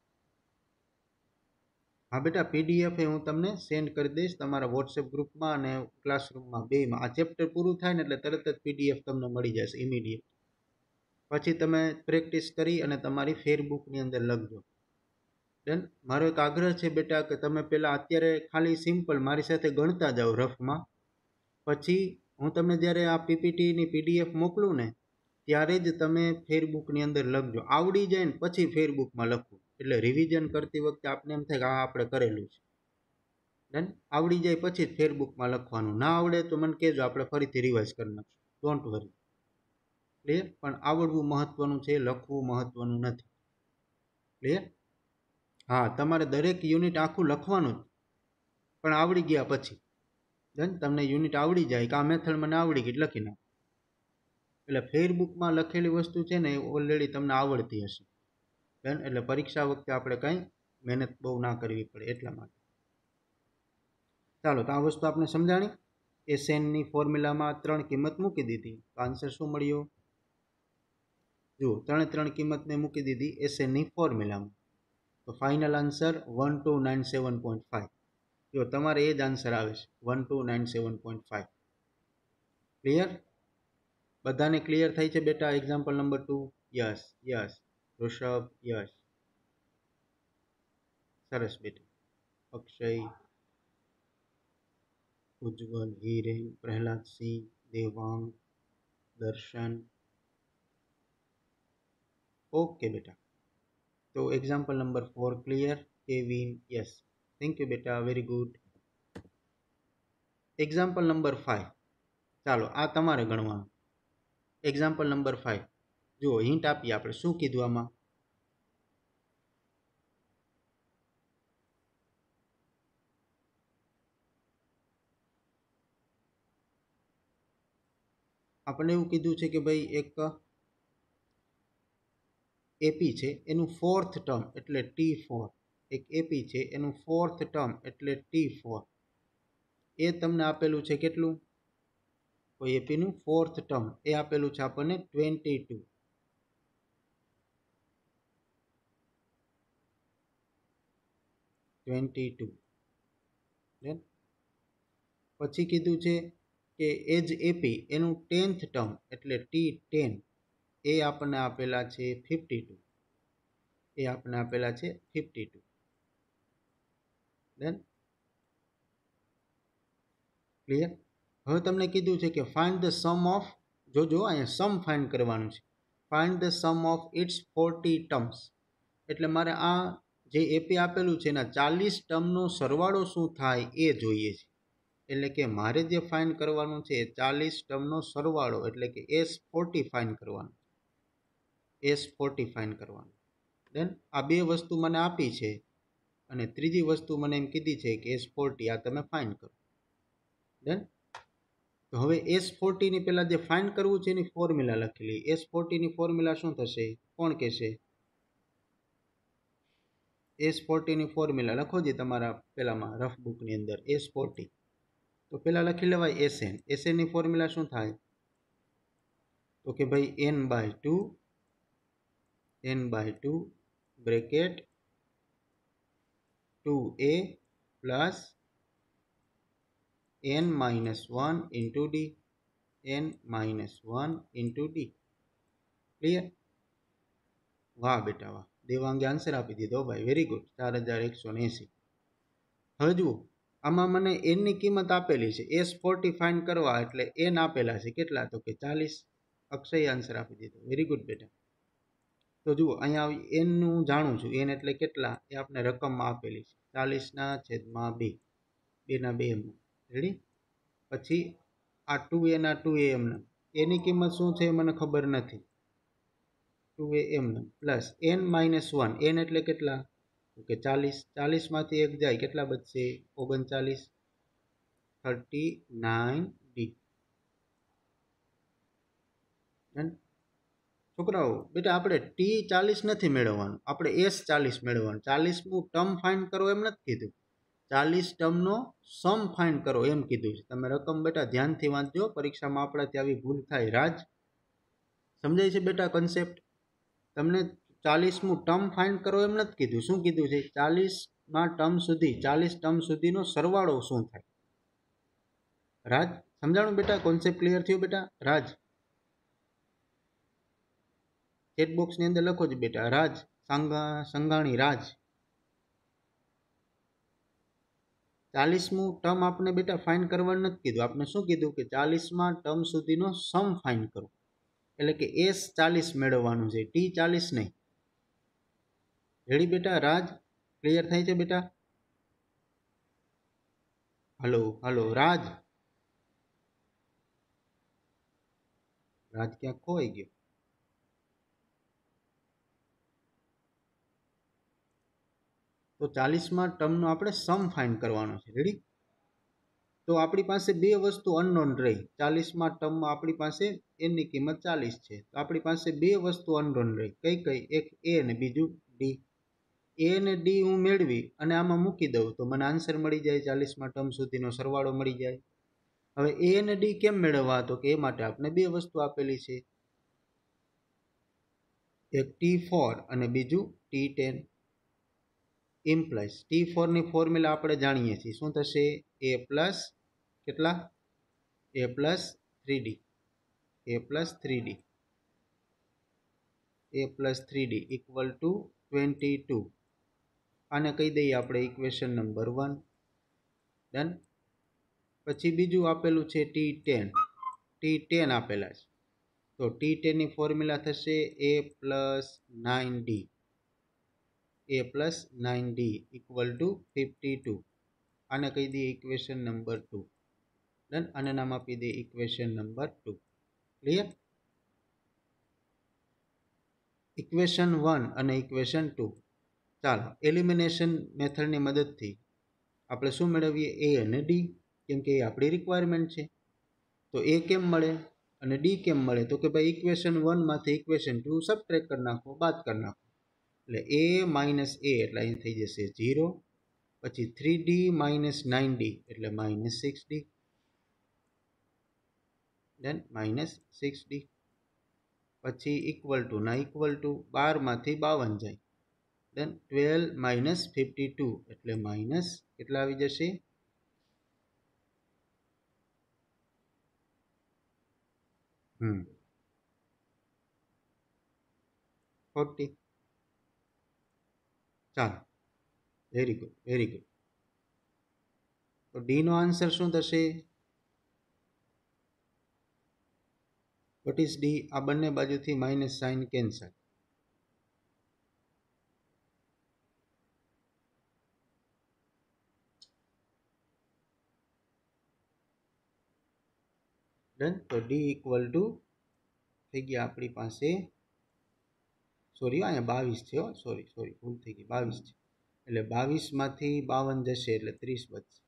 હા બેટા, પીડીએફ એ હું તમને સેન્ડ કરી દઈશ તમારા વોટ્સએપ ગ્રુપમાં અને ક્લાસરૂમમાં બેમાં. આ ચેપ્ટર પૂરું થાય ને એટલે તરત જ પીડીએફ તમને મળી જશે ઇમિડિયેટ. પછી તમે પ્રેક્ટિસ કરી અને તમારી ફેરબુકની અંદર લખજો. ડન? મારો એક આગ્રહ છે બેટા કે તમે પહેલાં અત્યારે ખાલી સિમ્પલ મારી સાથે ગણતા જાઓ રફમાં. પછી હું તમને જ્યારે આ પીપીટીની પીડીએફ મોકલું ને ત્યારે જ તમે ફેરબુકની અંદર લખજો. આવડી જાય ને પછી ફેરબુકમાં લખવું, એટલે રિવિઝન કરતી વખતે આપણે એમ થાય કે આ આપણે કરેલું છે. ડન? આવડી જાય પછી જ ફેરબુકમાં લખવાનું. ના આવડે તો મને કહેજો, આપણે ફરીથી રિવાઇઝ કરી નાખશું. Don't worry. ક્લિયર? પણ આવડવું મહત્વનું છે, લખવું મહત્વનું નથી. ક્લિયર? હા, તમારે દરેક યુનિટ આખું લખવાનું જ, પણ આવડી ગયા પછી. देन तमने यूनिट आवड़ी जाए कि आ मेथड मने आवड़ी गई लखी नाखो। એટલે ફેરબુકમાં લખેલી વસ્તુ છે ને એ ઓલરેડી તમને આવડતી હશે બેન, એટલે પરીક્ષા વખતે આપણે કંઈ મહેનત બહુ ના કરવી પડે એટલા માટે. ચાલો, તો આ વસ્તુ આપણે સમજાણી. એસએનની ફોર્મ્યુલામાં ત્રણ કિંમત મૂકી દીધી, તો આન્સર શું મળ્યો? જુઓ, ત્રણે ત્રણ કિંમતને મૂકી દીધી એસએનની ફોર્મ્યુલામાં, તો final answer one two nine seven point five. જો તમારે એ જ આન્સર આવે છે, one two nine seven point five. Clear? બધાને ક્લિયર થાય છે બેટા? Example number two. Yes yes. Rishabh yes. સરસ બેટા. અક્ષય, ઉજ્જવલ, હિરેન, પ્રહલાદસિંહ, દેવાંગ, દર્શન. ઓકે બેટા. તો example number four clear? Kevin yes. Thank you બેટા, very good. Example number five. ચાલો, આ તમારે ગણવાનું. Example number five. જુઓ, હિન્ટ આપીએ આપણે. શું કીધું આમાં? આપણને એવું કીધું છે કે ભાઈ એક એપી છે એનું ફોર્થ ટર્મ એટલે ટી ફોર. એક એપી છે એનું ફોર્થ ટર્મ એટલે ટી ફોર. એ તમને આપેલું છે કેટલું? કોઈ એપીનું ફોર્થ ટર્મ એ આપેલું છે આપણને ટ્વેન્ટી ટુ. Twenty two. પછી કીધું છે કે એજ એપી એનું ટેન્થ ટર્મ એટલે ટી ટેન એ આપણને આપેલા છે ફિફ્ટી ટુ. એ આપણને આપેલા છે ફિફ્ટી ટુ. દેન ક્લિયર? હવે તમને કીધું છે કે ફાઇન્ડ ધ સમ ઓફ, જોજો અહીંયા સમ ફાઇન્ડ કરવાનું છે. Find the sum of its forty terms. એટલે મારે આ જે એપી આપેલું છે એના ચાલીસ ટર્મનો સરવાળો શું થાય એ જોઈએ છે. એટલે કે મારે જે ફાઇન્ડ કરવાનું છે ચાલીસ ટર્મનો સરવાળો એટલે કે એસ ફોર્ટી ફાઇન્ડ કરવાનું. એસ ફોર્ટી ફાઇન્ડ કરવાનું. દેન આ બે વસ્તુ મને આપી છે અને ત્રીજી વસ્તુ મને એમ કીધી છે કે એસ ફોર્ટી આ તમે ફાઇન્ડ કરો. ડન? તો હવે એસ ફોર્ટીની પહેલાં જે ફાઇન્ડ કરવું છે એની ફોર્મ્યુલા લખેલી. એસ ફોર્ટીની ફોર્મ્યુલા શું થશે? કોણ કહેશે? એસ ફોર્ટીની ફોર્મ્યુલા લખો જે તમારા પહેલામાં રફ બુકની અંદર. એસ ફોર્ટી તો પહેલાં લખી લેવાય એસએન. એસએનની ફોર્મ્યુલા શું થાય? તો કે ભાઈ n by two, N by two bracket two A plus n minus one into d. n minus one into d. Clear? વાહ બેટા વાહ. દેવાંગે આન્સર આપી દીધો ભાઈ, વેરી ગુડ. ચાર હજાર એકસો એંસી. હવે જુઓ, આમાં મને n ની કિંમત આપેલી છે. એસ ફોર્ટી ફાઇન્ડ કરવા એટલે n આપેલા છે કેટલા? તો કે ચાલીસ. અક્ષય આન્સર આપી દીધો, વેરી ગુડ બેટા. તો જુઓ, અહીંયા n નું જાણું છું. n એટલે કેટલા એ આપણે રકમમાં આપેલી છે. ચાલીસના છેદમાં બે. બેના બે એમ. રેડી? પછી આ ટુ એના ટુ એ એમને એની કિંમત શું છે મને ખબર નથી. ટુ એ એમને plus N minus one. N એટલે કેટલા? કે ચાલીસ. ચાલીસમાંથી એક જાય કેટલા બચશે? ઓગણચાલીસ. Thirty nine d. છોકરાઓ બેટા આપણે ટી ચાલીસ નથી મેળવવાનું, આપણે એસ ચાલીસ મેળવવાનું. ચાલીસનું ટર્મ ફાઇન્ડ કરો એમ નથી કીધું, ચાલીસ ટર્મનો સમ ફાઇન્ડ કરો એમ કીધું છે. તમે રકમ બેટા ધ્યાનથી વાંચજો, પરીક્ષામાં આપણાથી આવી ભૂલ થાય. રાજ, સમજાય છે બેટા કન્સેપ્ટ? તમને ચાલીસમું ટર્મ ફાઇન્ડ કરો એમ નથી કીધું. શું કીધું છે? ચાલીસમાં ટર્મ સુધી, ચાલીસ ટર્મ સુધીનો સરવાળો શું થાય. રાજ, સમજાણું બેટા? કોન્સેપ્ટ ક્લિયર થયો બેટા? રાજ, ચેટ બોક્સની અંદર લખો છો બેટા. રાજ સંઘાણી, રાજ. ચાલીસમું ટર્મ આપણે બેટા ફાઇન્ડ કરવાનું નથી કીધું. આપણે શું કીધું કે ચાલીસમાં ટર્મ સુધીનો સમ ફાઇન્ડ કરો. એટલે કે એસ ચાલીસ મેળવવાનું છે, ટી ચાલીસ નહીં. રેડી બેટા? રાજ, ક્લિયર થાય છે બેટા? હલો હલો રાજ. રાજ ક્યાંક ખોવાઈ ગયો. તો ચાલીસમાં ટર્મનો આપણે સમ ફાઇન્ડ કરવાનો છે. રેડી? तो अपनी पास बे वस्तु अननोन रही। चालीस में टर्म में अपनी पास एन की किंमत चालीस है, तो अपनी पास बे वस्तु अननोन रही। कई कई? एक ए ने बीजू डी। ए ने डी हूँ मेळवी अने आमां मूकी दऊं तो मने आंसर मळी जाय। चालीस में टर्म सुधीनो सरवाळो मळी जाय। हवे ए ने डी केम मेळववा? तो के ए माटे आपणे बे वस्तु आपेली छे, एक टी फोर अने बीजू t ten. Implies t four ની ફોર્મ્યુલા આપણે જાણીએ છીએ। શું થશે? a પ્લસ કેટલા? a plus three d, a plus three d, a plus three d equal to twenty two. આને કહી દઈએ આપણે ઇક્વેશન નંબર વન। ડન। પછી બીજું આપેલું છે ટી ટેન, ટી ટેન આપેલા છે, તો ટી ટેન ની ફોર્મ્યુલા થશે a plus nine d, a plus nine D equal to fifty two. આને કહી દઈએ ઇક્વેશન નંબર ટુ। ડન। આને નામ આપી દઈએ equation number two. Clear? Equation one અને ઇક્વેશન ટુ। ચાલો એલિમિનેશન મેથડની મદદથી આપણે શું મેળવીએ? એ અને ડી, કેમ કે એ આપણી રિક્વાયરમેન્ટ છે। તો એ કેમ મળે અને ડી કેમ મળે? તો કે ભાઈ ઇક્વેશન વન માંથી ઇક્વેશન ટુ સબટ્રેક્ટ કરી નાખો, બાદ કરી નાખો। એટલે એ માઇનસ એ એટલે અહીં થઈ જશે ઝીરો। પછી three d minus nine d એટલે minus six d. Then minus six d. પછી ઇક્વલ ટુ ના ઇક્વલ ટુ બાર માંથી બાવન જાય। Then twelve minus fifty two એટલે માઇનસ કેટલા આવી જશે? Hmm forty. ચાલો, વેરી ગુડ, વેરી ગુડ। તો ડી નો આન્સર શું થશે? What is d? આ બંને બાજુથી માઇનસ સાઇન કેન્સલ। ડન। તો ડી ઇક્વલ ટુ થઈ ગયા આપણી પાસે, સોરી અહીંયા બાવીસ છે, સોરી સોરી ભૂલ થઈ ગઈ, બાવીસ છે। એટલે બાવીસ માંથી બાવન જશે એટલે ત્રીસ બચશે।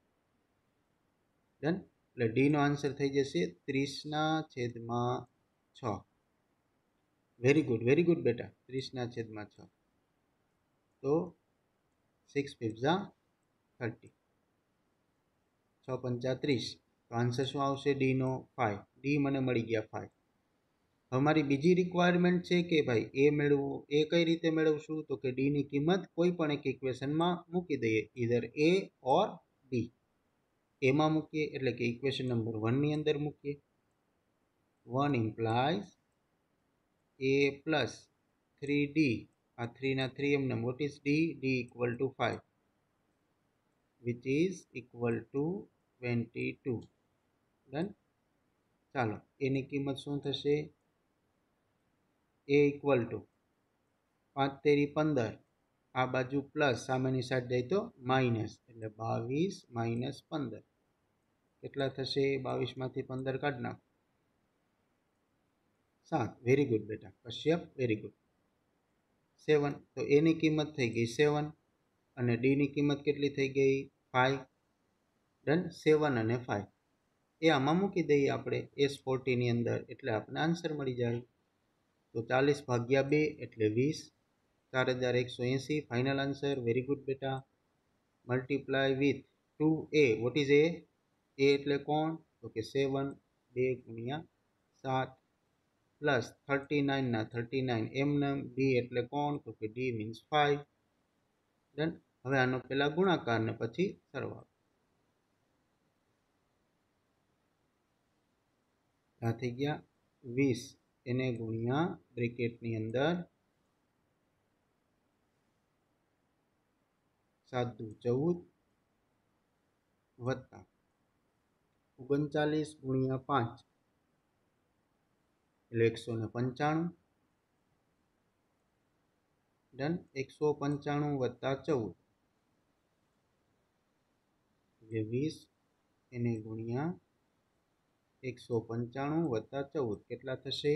ડન। એટલે ડી નો આન્સર થઈ જશે ત્રીસના છેદમાં છ। વેરી ગુડ, વેરી ગુડ બેટા, ત્રીસના છેદમાં છ। તો સિક્સ ફિફ્ઝા થર્ટી, છ પંચા ત્રીસ। તો આન્સર શું આવશે? ડી નો ફાઈવ। ડી મને મળી ગયા ફાઈવ। હવે મારી બીજી રિક્વાયરમેન્ટ છે કે ભાઈ એ મેળવવું। એ કઈ રીતે મેળવશું? તો કે ડી ની કિંમત કોઈ પણ એક ઇક્વેશનમાં મૂકી દઈએ, ઇધર એ ઓર ડી। એમાં મૂકીએ એટલે કે ઇક્વેશન નંબર વન ની અંદર મૂકીએ। One implies a plus three d, આ થ્રી ના થ્રી એમને, what is d? D equal to five which is equal to twenty two. Done. ચાલો એની કિંમત શું થશે? એ ઇક્વલ ટુ પાંચ તેરી પંદર, આ બાજુ પ્લસ, સામેની સાઈડ જાય તો માઇનસ, એટલે બાવીસ માઇનસ પંદર કેટલા થશે? બાવીસ માંથી પંદર કાઢ નાખો, સાત। વેરી ગુડ બેટા કશ્યપ, વેરી ગુડ। સેવન। તો એની કિંમત થઈ ગઈ સેવન અને ડી ની કિંમત કેટલી થઈ ગઈ? ફાઈવ। ડન। સેવન અને ફાઈવ એ આમાં મૂકી દઈએ આપણે એસ ફોર્ટી ની અંદર, એટલે આપણને આન્સર મળી જાય। તો ચાલીસ ભાગ્યા બે એટલે વીસ, ચાર હજાર એકસો એંસી ફાઇનલ આન્સર। વેરી ગુડ બેટા। Multiply with two a, what is a? A એટલે કોણ? તો કે સેવન, બે ગુણ્યા સાત પ્લસ થર્ટી નાઇન ના થર્ટી નાઇન એમને। ડી એટલે કોણ? તો કે ડી મીન્સ ફાઈવ। ડન। હવે આનો પેલા ગુણાકાર ને પછી સરવાળો। આ થઈ ગયા વીસ, એને ગુણ્યા બ્રેકેટની અંદર સાત દુ ચૌદ વત્તા ઓગણચાલીસ ગુણ્યા પાંચ એટલે એકસો ને પંચાણું। ડન। એકસો પંચાણું વત્તા ચૌદ એટલે વીસ, એને ગુણ્યા એકસો પંચાણું વત્તા ચૌદ કેટલા થશે?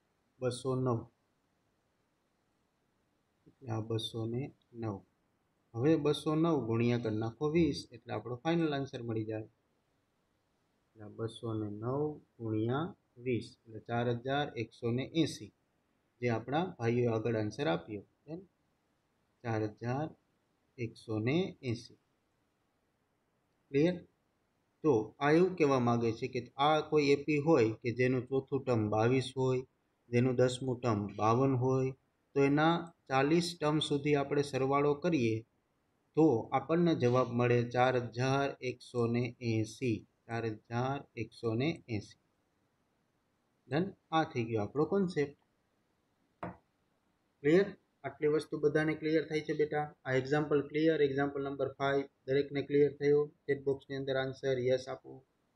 બસો નવ। એટલે આ બસો ને નવ। હવે બસો નવ ગુણ્યા કરી નાખો વીસ એટલે આપણો ફાઇનલ આન્સર મળી જાય. એટલે બસો ને નવ ગુણ્યા વીસ એટલે ચાર હજાર એકસો ને એંસી જે આપણા ભાઈઓ આગળ આન્સર આપ્યો ચાર હજાર એકસો ને એંસી. ક્લિયર? તો આ એવું કહેવા માગે છે કે આ કોઈ એપી હોય કે જેનું ચોથું ટર્મ બાવીસ હોય, જેનું દસમું ટર્મ બાવન હોય, તો એના ચાલીસ ટર્મ સુધી આપણે સરવાળો કરીએ તો આપણને જવાબ મળે ચાર હજાર એકસો ને એંસી. ચાર હજાર એકસો ને એંસી. ડન? આ થઈ ગયો આપણો કોન્સેપ્ટ. ક્લિયર? આટલી વસ્તુ બધાને ક્લિયર થાય છે બેટા? આ example clear? Example number five દરેકને ક્લિયર થયો? ચેટ બોક્સની અંદર આન્સર યસ આપો.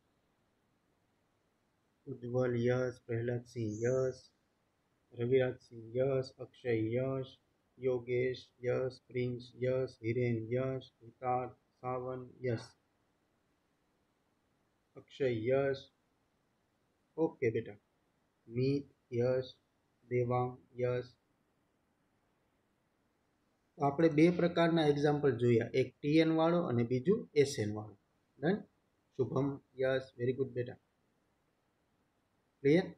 Ujjwal yes, Prahladsinh yes, Ravirajsinh yes, Akshay yes, Yogesh yes, Prince yes, Hiren yes, Vikar Savan yes, Akshay yes. Okay બેટા. Meet yes, Devang yes. આપણે બે પ્રકારના એક્ઝામ્પલ જોયા, એક ટીએન વાળો અને બીજું એસએન વાળો. Done? Shubham yes, very good બેટા. ક્લિયર?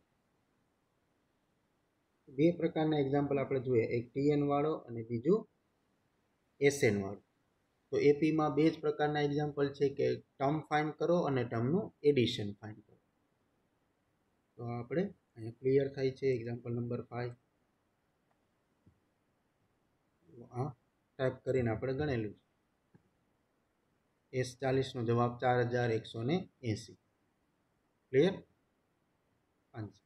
બે પ્રકારના એક્ઝામ્પલ આપણે જોયા, એક ટીએન વાળો અને બીજું એસએન વાળો. તો એપીમાં બે જ પ્રકારના એક્ઝામ્પલ છે કે ટર્મ ફાઇન્ડ કરો અને ટર્મનું એડિશન ફાઇન્ડ કરો. તો આપણે અહીંયા ક્લિયર થાય છે એક્ઝામ્પલ નંબર ફાઈવ. આ ટાઈપ કરીને આપણે ગણેલું છે. એસ ચાલીસનો જવાબ ચાર હજાર એકસો ને એંસી. ક્લિયર? આન્સર.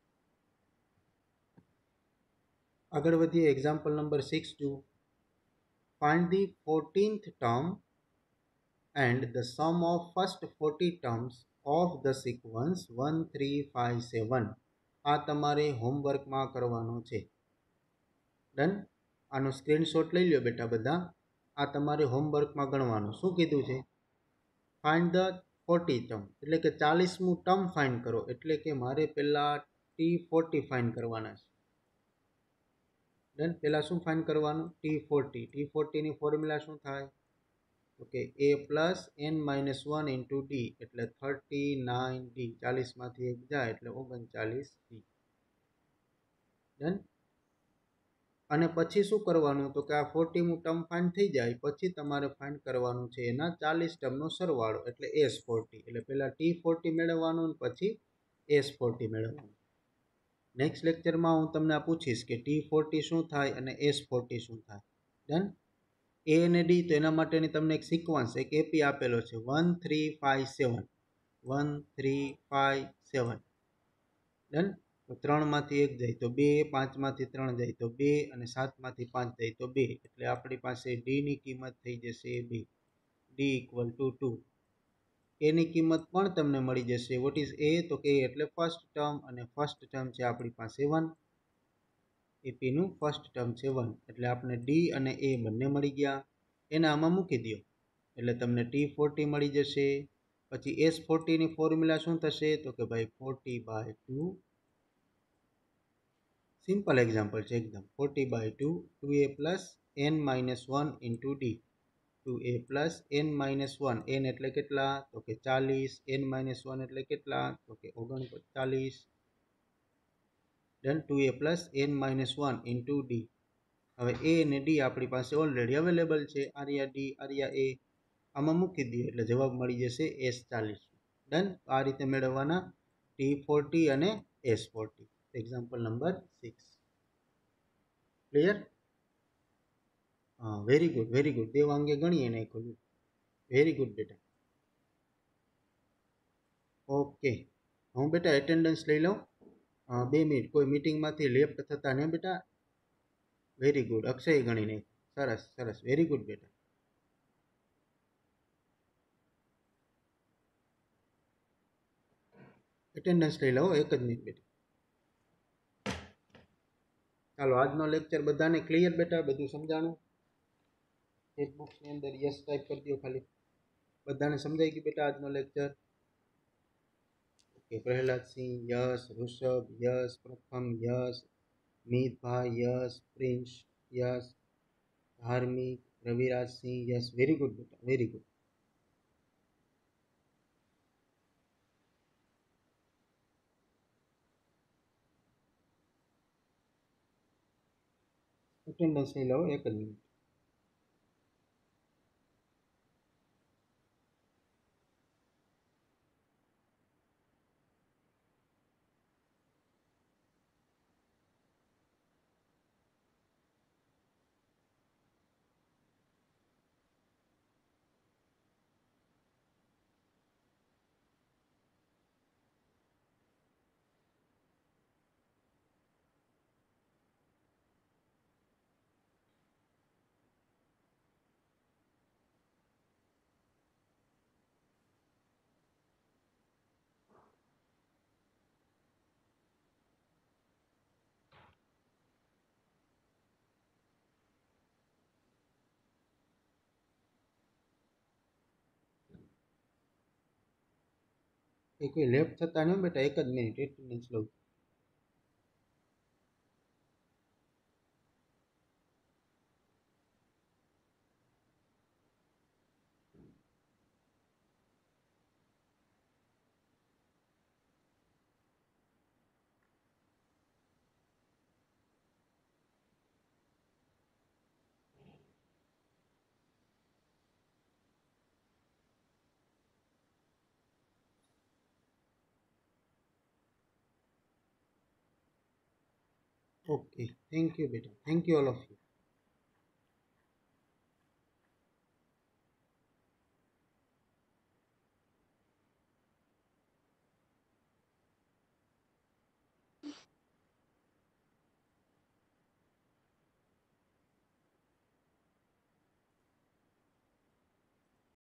આગળ વધીએ. એક્ઝામ્પલ નંબર સિક્સ જુઓ. Find the fourteenth term and the sum of first forty terms of the sequence one three five seven. આ તમારે હોમવર્કમાં કરવાનું છે. ડન? આનો સ્ક્રીનશોટ લઈ લો બેટા બધા. આ તમારે હોમવર્કમાં ગણવાનું. શું કીધું છે? ફાઇન્ડ ધ ફોર્ટી ટર્મ એટલે કે ચાલીસમું ટર્મ ફાઇન્ડ કરો. એટલે કે મારે પહેલાં ટી ફોર્ટી ફાઇન્ડ કરવાના છે. ડન? પહેલાં શું ફાઇન્ડ કરવાનું? T forty. ટી ફોર્ટીની ફોર્મ્યુલા શું થાય? તો કે એ plus N minus one into D એટલે થર્ટી નાઇન ડી. ચાલીસમાંથી એક જાય એટલે ઓગણચાલીસ ડી. ડન? અને પછી શું કરવાનું? તો કે આ ફોર્ટીમું ટર્મ ફાઇન્ડ થઈ જાય પછી તમારે ફાઇન્ડ કરવાનું છે એના ચાલીસ ટર્મનો સરવાળો એટલે એસ ફોર્ટી. એટલે પહેલાં ટી ફોર્ટી મેળવવાનું પછી એસ ફોર્ટી મેળવવાનું. નેક્સ્ટ લેક્ચરમાં હું તમને આ પૂછીશ કે ટી ફોર્ટી શું થાય અને એસ ફોર્ટી શું થાય. ડન? એ અને ડી તો એના માટેની તમને એક સિક્વન્સ એક એપી આપેલો છે one three five seven. One three five seven. Done? તો ત્રણમાંથી એક જાય તો બે, પાંચમાંથી ત્રણ જાય તો બે અને સાતમાંથી પાંચ જાય તો બે. એટલે આપણી પાસે ડીની કિંમત થઈ જશે બે. D equal to two. એની કિંમત પણ તમને મળી જશે. What is a? તો કે એટલે ફર્સ્ટ ટર્મ અને ફર્સ્ટ ટર્મ છે આપણી પાસે વન. એપીનું ફર્સ્ટ ટર્મ છે વન. એટલે આપણે ડી અને એ બંને મળી ગયા. એને આમાં મૂકી દો એટલે તમને ટી ફોર્ટી મળી જશે. પછી એસ ફોર્ટીની ફોર્મ્યુલા શું થશે? તો કે ભાઈ forty by two. Simple example છે એકદમ. Forty by two. Two A plus N minus one into d. Two A plus N minus one. N એટલે કેટલા? તો કે ચાલીસ. એન માઇનસ વન એટલે કેટલા? તો કે ઓગણચાલીસ. ડન? ટુ એ plus N minus one into D. હવે એ અને ડી આપણી પાસે ઓલરેડી અવેલેબલ છે. આર્યા ડી આર્યા એ. આમાં મૂકી દઈએ એટલે જવાબ મળી જશે એસ ચાલીસ. ડન? આ રીતે મેળવવાના ટી ફોર્ટી અને S forty. Example number six. Clear? હા, વેરી ગુડ વેરી ગુડ. દેવાંગે ગણીએ નાખ્યું. વેરી ગુડ બેટા. ઓકે. હું બેટા એટેન્ડન્સ લઈ લઉં. બે મિનિટ. કોઈ મીટિંગમાંથી લેફ્ટ થતા ને બેટા? Very good. અક્ષય ગણી નાખ્યું. સરસ સરસ. વેરી ગુડ બેટા. એટેન્ડન્સ લઈ લો એક જ મિનિટ બેટા. ચાલો આજનો લેક્ચર બધાને ક્લિયર બેટા? બધું સમજાણું? ચેટ બોક્સની અંદર યસ ટાઈપ કરી દો ખાલી. બધાને સમજાઈ ગયું બેટા આજનો lecture? Okay. Prahladsinh yes, Rishabh yes, Pratham yes, Mitbhai yes, Prince yes, Dharmik Raviraj Singh, yes, very good, beta, very good. Attendance લઈ લો એક જ મિનિટ. એ કોઈ લેફ્ટ થતા નહીં બેટા, એક જ મિનિટ એટેન્ડન્સ લઉં. Okay, thank you, beta. Thank you, all of you.